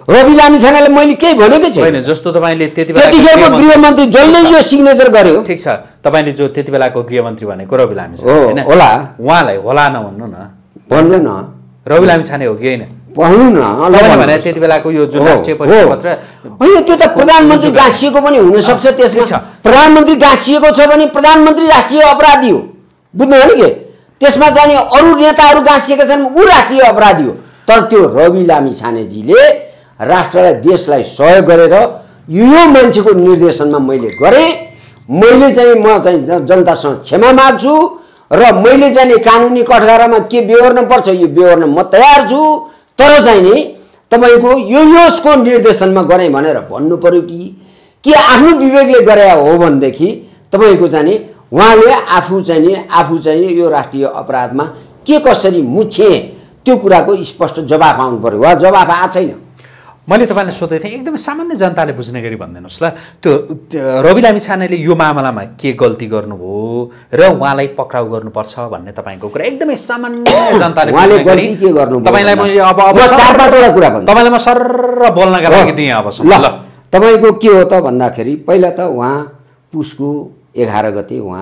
मैले केही भनेकै छैन। जस्तो तपाईले त्यति बेला गृहमन्त्री जसले यो सिग्नेचर गर्यो, ठिक छ, तपाईले जो त्यति बेलाको गृहमन्त्री भनेको रवि लामिछाने हैन होला, उहाँलाई होला नभन्नु न, भन्नु न, रवि लामिछाने हो कि हैन भन्नु न। तपाईले भने त्यति बेलाको यो जुन राष्ट्रिय परिचय पत्र हैन, त्यो त प्रधानमन्त्री गाँसिएको पनि हुन सक्छ। त्यसमा प्रधानमन्त्री गाँसिएको छ भने प्रधानमन्त्री राष्ट्रिय अपराधी हो। बुझ्नु भने के त्यसमा जाने अरू नेताहरू गाँसिएका छन्, ऊ राष्ट्रिय अपराधी हो। तर त्यो रवि लामिछानेजीले राष्ट्रलाई देशलाई सहयोग गरेर यो मान्छेको निर्देशनमा मैले गरेँ, मैले चाहिँ म चाहिँ जनतासँग क्षमा माग्छु र मैले चाहिँ कानुनी कठघरामा के बेहोर्न पर्छ यो बेहोर्न म तयार छु। तर चाहिँ नि तपाईँको यसको निर्देशनमा गरेँ भनेर भन्नु पर्यो कि आफ्नो विवेकले गरे हो भनेदेखि तपाईँको चाहिँ उहाँले आफू चाहिँ यो राष्ट्रिय अपराधमा के कसरी मुछे त्यो कुराको स्पष्ट जवाफ आउनु पर्यो। वा जवाफ आएको छैन। मैले तपाईँलाई सोधेको थिएँ, एकदमै सामान्य जनताले बुझ्ने गरी भनिदिनुहोस् ल, त्यो रवि लामिछानेले यो मामलामा के गल्ती गर्नुभयो र उहाँलाई पक्राउ गर्नुपर्छ भन्ने तपाईँको कुरा एकदमै सामान्य जनताले बुझ्ने गरी के गर्नु तपाईँलाई म अब चार पाँचवटा कुरा भन्छु। तपाईँलाई म सर्र बोल्नका लागि दिएँ अब ल। तपाईँको के हो त भन्दाखेरि पहिला त उहाँ पुसको 11 गते उहाँ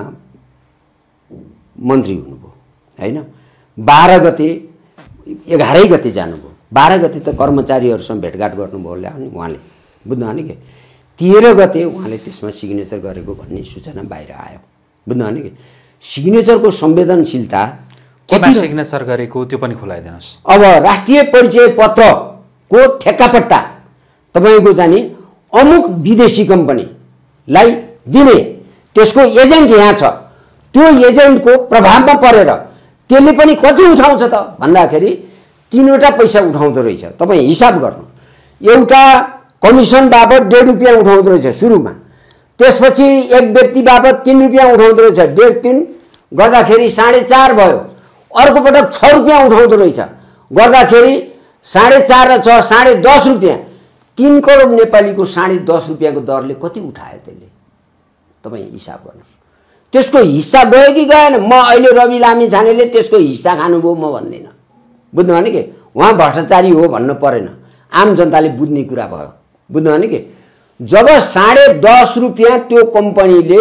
मन्त्री हुनुभयो हैन, 12 गते 11 गते जानुभयो, 12 गते त कर्मचारीहरूसँग भेटघाट गर्नुभयो होला अनि उहाँले बुझ्नुभयो नि कि 13 गते उहाँले त्यसमा सिग्नेचर गरेको भन्ने सूचना बाहिर आयो। बुझ्नुभयो नि कि सिग्नेचरको संवेदनशीलता केमा सिग्नेचर गरेको त्यो पनि खुलाइदिनुहोस्। अब राष्ट्रिय परिचय पत्रको ठेक्कापट्टा तपाईँको जाने अमुक विदेशी कम्पनीलाई दिने त्यसको एजेन्ट यहाँ छ, त्यो एजेन्टको प्रभावमा परेर त्यसले पनि कति उठाउँछ त भन्दाखेरि 3वटा पैसा उठाउँदो रहेछ। तपाईँ हिसाब गर्नु, एउटा कमिसन बाबत 1.5 रुपियाँ उठाउँदो रहेछ सुरुमा, त्यसपछि एक व्यक्ति बाबत 3 रुपियाँ उठाउँदो रहेछ, 1.5-3 गर्दाखेरि 4.5 भयो, अर्को पटक 6 रुपियाँ उठाउँदो रहेछ, गर्दाखेरि 4.5 र 6 10.5 रुपियाँ, 3 करोड नेपालीको 10.5 रुपियाँको दरले कति उठायो त्यसले, तपाईँ हिसाब गर्नुहोस्। त्यसको हिस्सा गयो कि गएन? म अहिले रवि लामिछानेले त्यसको हिस्सा खानुभयो म भन्दिनँ। बुझ्नुभयो नि कि उहाँ भ्रष्टाचारी हो भन्नु परेन, आम जनताले बुझ्ने कुरा भयो। बुझ्नुभयो नि कि जब 10.5 रुपियाँ त्यो कम्पनीले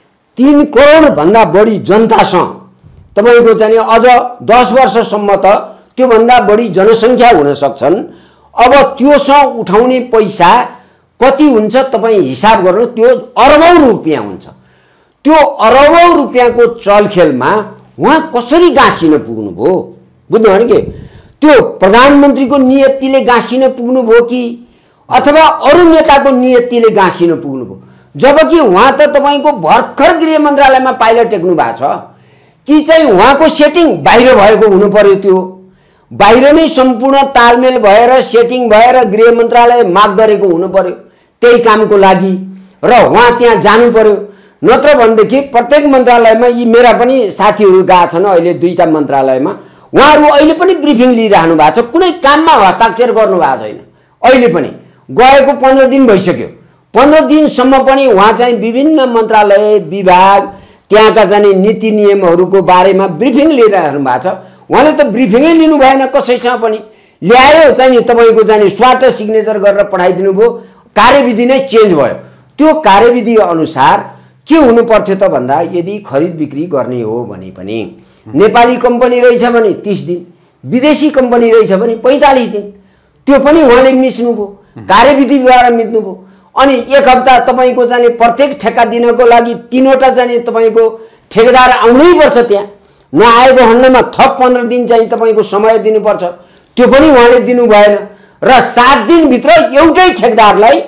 3 करोडभन्दा बढी जनतासँग तपाईँको चाहिँ अझ 10 वर्षसम्म त त्योभन्दा बढी जनसङ्ख्या हुन सक्छन्, अब त्योसँग उठाउने पैसा कति हुन्छ तपाईँ हिसाब गर्नु, त्यो अरबौँ रुपियाँ हुन्छ। त्यो अरबौँ रुपियाँको चलखेलमा उहाँ कसरी गाँसिन पुग्नुभयो? बुझ्नुभयो नि कि त्यो प्रधानमन्त्रीको नियतिले गाँसिन पुग्नुभयो कि अथवा अरू नेताको नियतिले गाँसिन पुग्नुभयो? जबकि उहाँ त तपाईँको भर्खर गृह मन्त्रालयमा पाइला टेक्नु भएको छ कि चाहिँ उहाँको सेटिङ बाहिर भएको हुनु पर्यो? त्यो बाहिर नै सम्पूर्ण तालमेल भएर सेटिङ भएर गृह मन्त्रालय माग गरेको हुनु पर्यो त्यही कामको लागि, र उहाँ त्यहाँ जानु पर्यो। नत्र भनेदेखि प्रत्येक मन्त्रालयमा यी मेरा पनि साथीहरू गएका छन् अहिले 2टा मन्त्रालयमा, उहाँहरू अहिले पनि ब्रिफिङ लिइरहनु भएको छ, कुनै काममा हस्ताक्षर गर्नु भएको छैन। अहिले पनि गएको 15 दिन भइसक्यो, 15 दिनसम्म पनि उहाँ चाहिँ विभिन्न मन्त्रालय विभाग त्यहाँका जाने नीति नियमहरूको बारेमा ब्रिफिङ लिइरहनु भएको छ। उहाँले त ब्रिफिङै लिनु भएन कसैसँग पनि, ल्यायो चाहिँ तपाईँको जाने स्वाट सिग्नेचर गरेर पठाइदिनु भयो, कार्यविधि नै चेन्ज भयो। त्यो कार्यविधि अनुसार के हुनु पर्थ्यो त भन्दा यदि खरिद बिक्री गर्ने हो भने पनि नेपाली कम्पनी रहेछ भने 30 दिन, विदेशी कम्पनी रहेछ भने 45 दिन, त्यो पनि उहाँले मिच्नुभयो, कार्यविधिद्वारा मिच्नुभयो। अनि 1 हप्ता तपाईँको जाने प्रत्येक ठेक्का दिनको लागि 3वटा जाने तपाईँको ठेकेदार आउनै पर्छ, त्यहाँ नआएको खण्डमा थप 15 दिन चाहिँ तपाईँको समय दिनुपर्छ, त्यो पनि उहाँले दिनु भएन। र 7 दिनभित्र एउटै ठेकेदारलाई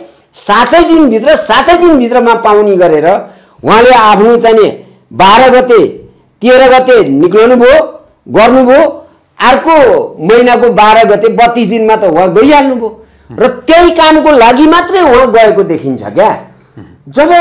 7 दिनभित्रमा पाउने गरेर उहाँले आफ्नो चाहिँ 12 गते 13 गते निक्लनु भयो गर्नुभयो, अर्को महिनाको 12 गते 32 दिनमा त उहाँ गइहाल्नु भयो, र त्यही कामको लागि मात्रै उहाँ गएको देखिन्छ क्या। जब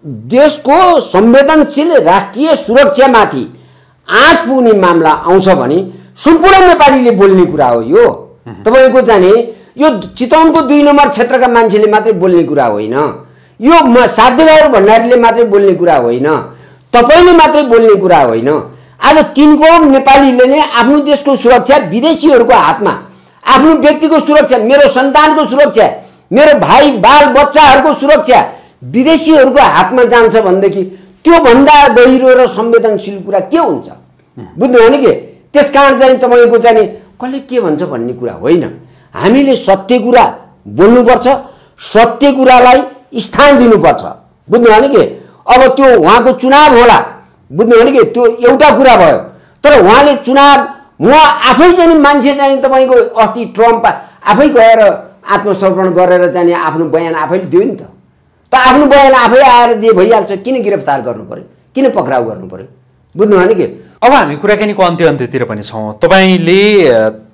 देशको संवेदनशील राष्ट्रिय सुरक्षामाथि आँच पुग्ने मामला आउँछ भने सम्पूर्ण नेपालीले बोल्ने कुरा हो यो। तपाईँको जाने यो चितवनको 2 नम्बर क्षेत्रका मान्छेले मात्रै बोल्ने कुरा होइन, यो साध्यबहादुर भण्डारीले मात्रै बोल्ने कुरा होइन, तपाईँले मात्रै बोल्ने कुरा होइन। आज 3 करोड नेपालीले नै आफ्नो देशको सुरक्षा विदेशीहरूको हातमा, आफ्नो व्यक्तिको सुरक्षा, मेरो सन्तानको सुरक्षा, मेरो भाइ बाल बच्चाहरूको सुरक्षा विदेशीहरूको हातमा जान्छ भनेदेखि त्योभन्दा गहिरो र संवेदनशील कुरा के हुन्छ? बुझ्नुभयो नि कि त्यसकारण चाहिँ तपाईँको चाहिँ कसले के भन्छ भन्ने कुरा होइन। हामीले सत्य कुरा बोल्नुपर्छ, सत्य कुरालाई स्थान दिनुपर्छ। बुझ्नुभयो नि कि अब त्यो उहाँको चुनाव होला, बुझ्नुभयो नि कि त्यो एउटा कुरा भयो, तर उहाँले चुनाव उहाँ आफै चाहिँ मान्छे चाहिँ तपाईँको अस्ति ट्रम्प आफै गएर आत्मसमर्पण गरेर चाहिँ आफ्नो बयान आफैले दियो नि त आफ्नो बयान आफै आएर दिए भइहाल्छ, किन गिरफ्तार गर्नु पर्यो, किन पक्राउ गर्नु पर्यो? बुझ्नुभयो नि कि अब हामी कुराकानीको अन्त्यतिर पनि छौँ। तपाईँले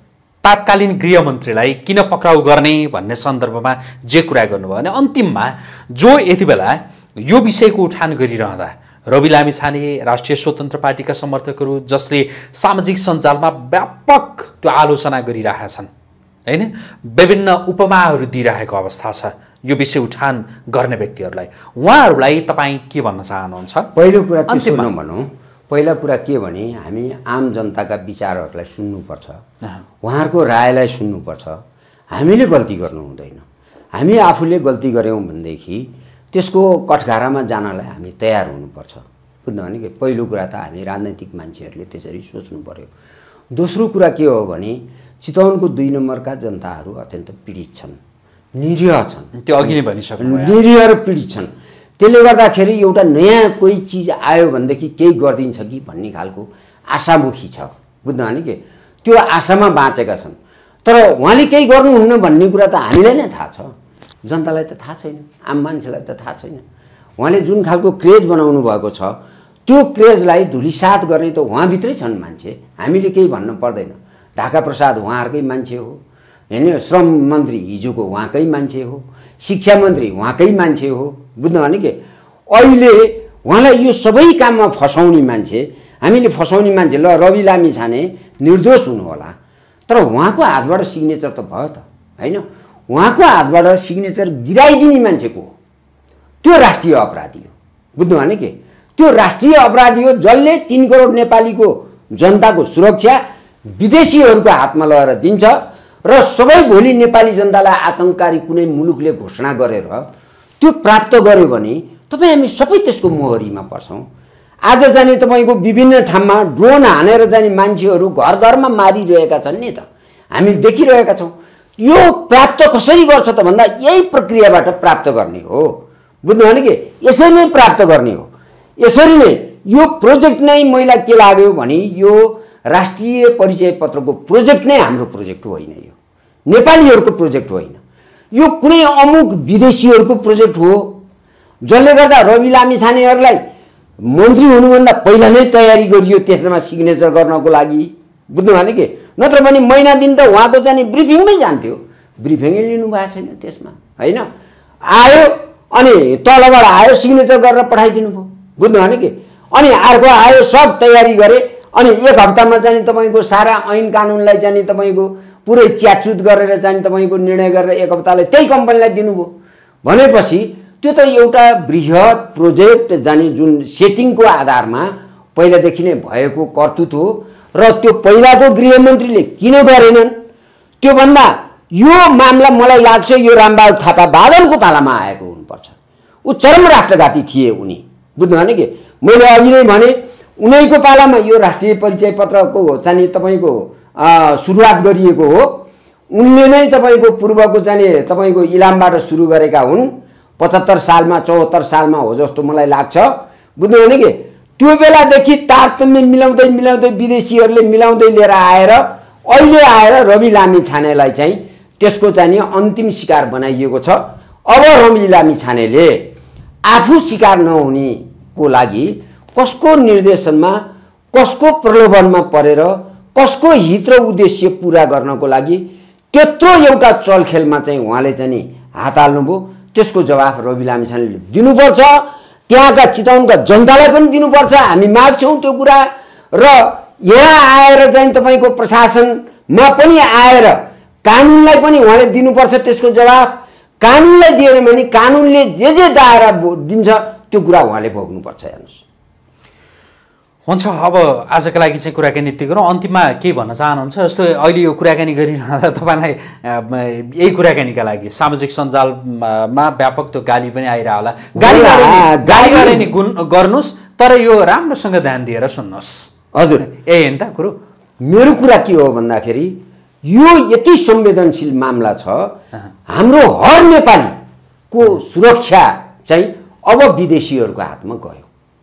तात्कालीन गृहमन्त्रीलाई किन पक्राउ गर्ने भन्ने सन्दर्भमा जे कुरा गर्नुभयो भने अन्तिममा जो यति बेला यो विषयको उठान गरिरहँदा रवि लामिछाने राष्ट्रिय स्वतन्त्र पार्टीका समर्थकहरू जसले सामाजिक सञ्जालमा व्यापक त्यो आलोचना गरिरहेका छन् हैन, विभिन्न उपमाहरू दिइरहेको अवस्था छ यो विषय उठान गर्ने व्यक्तिहरूलाई, उहाँहरूलाई तपाईँ के भन्न चाहनुहुन्छ? पहिलो कुरा अन्तिममा भनौँ, पहिला कुरा के भने हामी आम जनताका विचारहरूलाई सुन्नुपर्छ, उहाँहरूको रायलाई सुन्नुपर्छ। हामीले गल्ती गर्नु हुँदैन। हामी आफूले गल्ती गऱ्यौँ भनेदेखि त्यसको कठघारामा जानलाई हामी तयार हुनुपर्छ। बुझ्नु भने कि पहिलो कुरा त हामी राजनैतिक मान्छेहरूले त्यसरी सोच्नु पर्यो। दोस्रो कुरा के हो भने चितवनको 2 नम्बरका जनताहरू अत्यन्त पीडित छन्, निरीह छन्। त्यो अघि नै भनिसक्नु, निरीह र पीडित छन्। त्यसले गर्दाखेरि एउटा नयाँ कोही चिज आयो भनेदेखि केही गरिदिन्छ कि भन्ने खालको आशामुखी छ। बुझ्नु भने कि त्यो आशामा बाँचेका छन्। तर उहाँले केही गर्नुहुन्न भन्ने कुरा त हामीलाई नै थाहा छ, जनतालाई त थाहा छैन, आम मान्छेलाई त थाहा छैन। उहाँले जुन खालको क्रेज बनाउनु भएको छ त्यो क्रेजलाई धुलिसात गर्ने त उहाँभित्रै छन् मान्छे, हामीले केही भन्न पर्दैन। ढाका प्रसाद उहाँहरूकै मान्छे हो हैन, श्रम मन्त्री हिजोको उहाँकै मान्छे हो, शिक्षा मन्त्री उहाँकै मान्छे हो। बुझ्नु भने कि अहिले उहाँलाई यो सबै काममा फसाउने मान्छे, हामीले फसाउने मान्छे ल रवि लामिछाने निर्दोष हुनु होला, तर उहाँको हातबाट सिग्नेचर त भयो त हैन। उहाँको हातबाट सिग्नेचर गिराइदिने मान्छेको हो, त्यो राष्ट्रिय अपराधी हो। बुझ्नु भने कि त्यो राष्ट्रिय अपराधी हो जसले 3 करोड नेपालीको जनताको सुरक्षा विदेशीहरूको हातमा लगेर दिन्छ र सबै भोलि नेपाली जनतालाई आतङ्ककारी कुनै मुलुकले घोषणा गरेर त्यो प्राप्त गर्यो भने तपाईँ हामी सबै त्यसको मोहरीमा पर्छौँ। आज जाने तपाईँको विभिन्न ठाउँमा ड्रोन हानेर जाने मान्छेहरू घर घरमा मारिरहेका छन् नि त, हामी देखिरहेका छौँ। यो प्राप्त कसरी गर्छ त भन्दा यही प्रक्रियाबाट प्राप्त गर्ने हो। बुझ्नु भने कि यसरी नै प्राप्त गर्ने हो। यसरी नै यो प्रोजेक्ट नै मलाई के लाग्यो भने यो राष्ट्रिय परिचय पत्रको प्रोजेक्ट नै हाम्रो प्रोजेक्ट होइन, यो नेपालीहरूको प्रोजेक्ट होइन, यो कुनै अमुक विदेशीहरूको प्रोजेक्ट हो जसले गर्दा रवि लामिछानेहरूलाई मन्त्री हुनुभन्दा पहिला नै तयारी गरियो त्यसमा सिग्नेचर गर्नको लागि। बुझ्नु भने कि नत्र भने महिना दिन त उहाँको चाहिँ ब्रिफिङमै जान्थ्यो, ब्रिफिङै लिनु भएको छैन त्यसमा हैन। आयो अनि तलबाट आयो सिग्नेचर गरेर पठाइदिनु भयो। बुझ्नु भने कि अनि अर्को आयो सब तयारी गरे अनि 1 हप्तामा चाहिँ तपाईँको सारा ऐन कानुनलाई चाहिँ तपाईँको पुरै च्याचुत गरेर चाहिँ तपाईँको निर्णय गरेर 1 हप्तालाई त्यही कम्पनीलाई दिनुभयो भनेपछि त्यो त एउटा बृहत प्रोजेक्ट जाने जुन सेटिङको आधारमा पहिलादेखि नै भएको कर्तुत हो र त्यो पहिलाको गृहमन्त्रीले किन गरेनन् त्यो भन्दा यो मामला मलाई लाग्छ यो रामबहादुर थापा बादलको पालामा आएको हुनुपर्छ। ऊ चरम राष्ट्रघाती थिए उनी। बुझ्नु भने कि मैले अघि नै भने उनैको पालामा यो राष्ट्रिय परिचय पत्रको चाहिँ तपाईँको सुरुवात गरिएको हो। उनले नै तपाईँको पूर्वको चाहिँ तपाईँको इलामबाट सुरु गरेका हुन् 75 सालमा 74 सालमा हो जस्तो मलाई लाग्छ। बुझ्नु भने कि त्यो बेलादेखि तारतम्य मिलाउँदै मिलाउँदै विदेशीहरूले मिलाउँदै लिएर आएर अहिले आएर रवि लामिछानेलाई चाहिँ त्यसको चाहिँ अन्तिम शिकार बनाइएको छ। अब रवि लामिछानेले आफू शिकार नहुनेको लागि कसको निर्देशनमा कसको प्रलोभनमा परेर कसको हित र उद्देश्य पूरा गर्नको लागि त्यत्रो एउटा चलखेलमा चाहिँ उहाँले चाहिँ हात हाल्नुभयो, त्यसको जवाफ रवि लामिछानेले दिनुपर्छ। त्यहाँका चितवनका जनतालाई पनि दिनुपर्छ। हामी माग्छौँ त्यो कुरा। र यहाँ आएर चाहिँ तपाईँको प्रशासनमा पनि आएर कानुनलाई पनि उहाँले दिनुपर्छ त्यसको जवाफ। कानुनलाई दिएन भने कानुनले जे दायरा दिन्छ त्यो कुरा उहाँले भोग्नुपर्छ। हेर्नुहोस्, हुन्छ अब आजका लागि चाहिँ कुराकानी यति गरौँ। अन्तिममा के भन्न चाहनुहुन्छ? जस्तो अहिले यो कुराकानी गरिरहँदा तपाईँलाई यही कुराकानीका लागि सामाजिक सञ्जालमा व्यापक त्यो गाली पनि आइरह होला। गाली गरे नि गर्नुहोस्, तर यो राम्रोसँग ध्यान दिएर सुन्नुहोस्। हजुर, होइन त कुरो मेरो कुरा के हो भन्दाखेरि यो यति संवेदनशील मामला छ। हाम्रो हर नेपालीको सुरक्षा चाहिँ अब विदेशीहरूको हातमा गयो।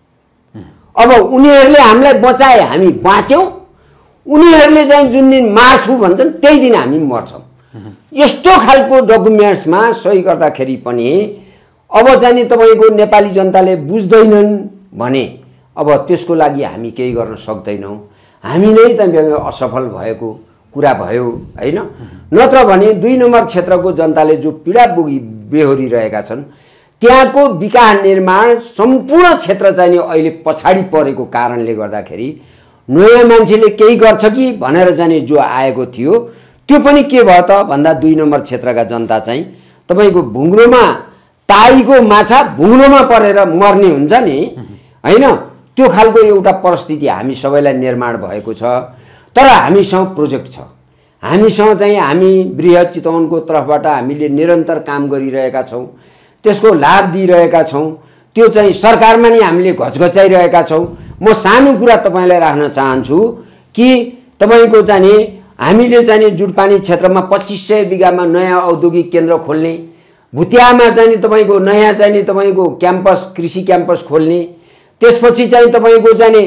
अब उनीहरूले हामीलाई बचाए, हामी बाँच्यौँ। उनीहरूले चाहिँ जुन दिन मार्छु भन्छन् त्यही दिन हामी मर्छौँ। यस्तो खालको डकुमेन्ट्समा सही गर्दाखेरि पनि अब चाहिँ तपाईँको नेपाली जनताले बुझ्दैनन् भने अब त्यसको लागि हामी केही गर्न सक्दैनौँ। हामी नै त असफल भएको कुरा भयो हैन। नत्र भने 2 नम्बर क्षेत्रको जनताले जो पीडा बेहोरिरहेका छन् त्यहाँको विकास निर्माण सम्पूर्ण क्षेत्र चाहिँ अहिले पछाडि परेको कारणले गर्दाखेरि नयाँ मान्छेले केही गर्छ कि भनेर चाहिँ जो आएको थियो त्यो पनि के भयो त भन्दा 2 नम्बर क्षेत्रका जनता चाहिँ तपाईको भुङ्ग्रोमा ताईको माछा भुङ्ग्रोमा परेर मर्ने हुन्छ नि हैन। त्यो खालको एउटा परिस्थिति हामी सबैलाई निर्माण भएको छ। तर हामीसँग प्रोजेक्ट छ, हामीसँग चाहिँ हामी बृहत चितवनको तर्फबाट हामीले निरन्तर काम गरिरहेका छौँ, त्यसको लाभ दिइरहेका छौँ। त्यो चाहिँ सरकारमा नि हामीले घचघचाइरहेका छौँ। म सानो कुरा तपाईलाई राख्न चाहन्छु कि तपाईको चाहिँ हामीले चाहिँ जुटपानी क्षेत्रमा 2500 बिघामा नयाँ औद्योगिक केन्द्र खोल्ने, भुतियामा चाहिँ तपाईको नयाँ चाहिँ तपाईको क्याम्पस कृषि क्याम्पस खोल्ने, त्यसपछि चाहिँ तपाईको चाहिँ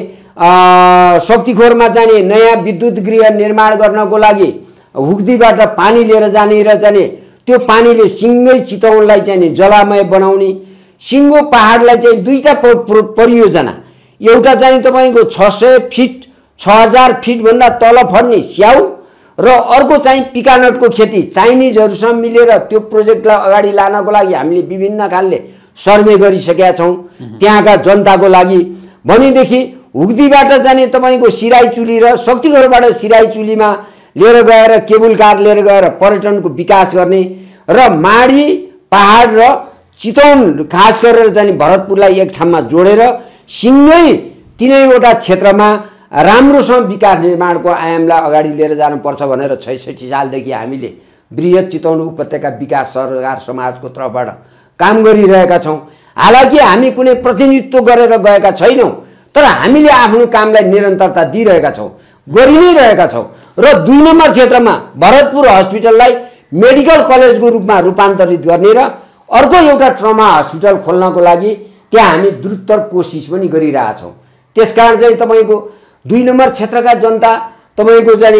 शक्तिखोरमा जाने नयाँ विद्युत गृह निर्माण गर्नको लागि हुग्दीबाट पानी लिएर जाने र जाने त्यो पानीले सिङ्गै चितवनलाई चाहिँ जलामय बनाउने, सिङ्गो पहाडलाई चाहिँ 2टा परियोजना, एउटा चाहिँ तपाईको 600 फिट 6000 फिट भन्दा तल फर्ने स्याउ र अर्को चाहिँ पिकानटको खेती चाइनिजहरुसँग मिलेर त्यो प्रोजेक्टलाई अगाडि लानको लागि हामीले विभिन्न खालले सर्वे गरिसकेका छौं त्यहाँका जनताको लागि। भनेदेखि हुग्दीबाट जाने तपाईको सिराई चुली र शक्तिखोरबाट सिराई चुलीमा लिएर गएर केबुल कार लिएर गएर पर्यटनको विकास गर्ने र माडी पहाड र चितवन खास गरेर जाने भरतपुरलाई एक ठाउँमा जोडेर सिंगै तीनैवटा क्षेत्रमा राम्रोसँग विकास निर्माणको आयामलाई अगाडि लिएर जानुपर्छ भनेर 66 सालदेखि हामीले बृहत चितवन उपत्यका विकास सरकार समाजको तर्फबाट काम गरिरहेका छौं। हालाकि हामी कुनै प्रतिनिधित्व गरेर गएका छैनौं, तर हामीले आफ्नो कामलाई निरन्तरता दिइरहेका छौं, गरि नै रहेका छौं र 2 नम्बर क्षेत्रमा भरतपुर हस्पिटललाई मेडिकल कलेजको रूपमा रूपान्तरित गर्ने र अर्को एउटा ट्रमा हस्पिटल खोल्नको लागि त्यहाँ हामी द्रुततर कोसिस पनि गरिरहेका छौं। त्यसकारण चाहिँ तपाईको 2 नम्बर क्षेत्रका जनता तपाईको चाहिँ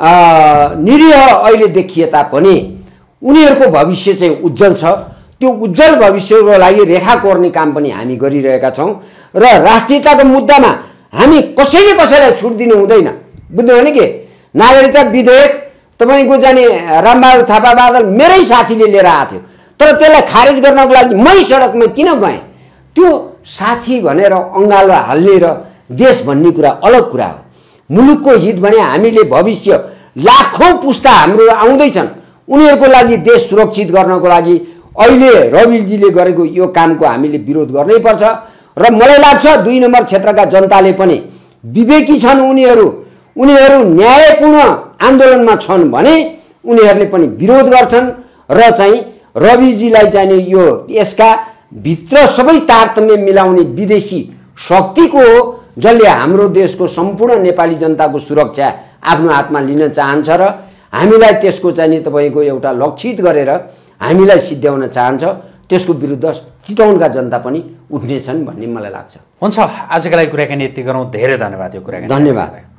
निरीह अहिले देखिए तापनि उनीहरूको भविष्य चाहिँ उज्जवल छ। त्यो उज्जवल भविष्यको लागि रेखा कोर्ने काम पनि हामी गरिरहेका छौं र राष्ट्रियताको मुद्दामा हामी कसैले कसैलाई छुट दिनु हुँदैन। बुझ्नु भने के नागरिकता विधेयक तपाईको जाने रामबहादुर थापा बादल मेरै साथीले लिएर आएको थियो, तर त्यसलाई खारेज गर्नको लागि मै सडकमा किन गएँ? त्यो साथी भनेर अंगालो हाल्ने र देश भन्ने कुरा अलग कुरा हो। मुलुकको हित भने हामीले भविष्य लाखौं पुस्ता हाम्रो आउँदैछन्, उनीहरूको लागि देश सुरक्षित गर्नको लागि अहिले रविलजीले गरेको यो कामको हामीले विरोध गर्नै पर्छ र मलाई लाग्छ 2 नम्बर क्षेत्रका जनताले पनि विवेकी छन्। उनीहरू न्यायपूर्ण आन्दोलनमा छन् भने उनीहरूले पनि विरोध गर्छन् र चाहिँ रविजीलाई चाहिँ यो यसका भित्र सबै तारतम्य मिलाउने विदेशी शक्तिको जसले हाम्रो देशको सम्पूर्ण नेपाली जनताको सुरक्षा आफ्नो हातमा लिन चाहन्छ र हामीलाई त्यसको चाहिँ तपाईको एउटा लक्षित गरेर हामीलाई सिद्ध्याउन चाहन्छ, त्यसको विरुद्ध चितवनका जनता पनि उठ्नेछन् भन्ने मलाई लाग्छ। हुन्छ, आजका लागि कुराकानी यति गरौँ। धेरै धन्यवाद यो कुराकानी। धन्यवाद।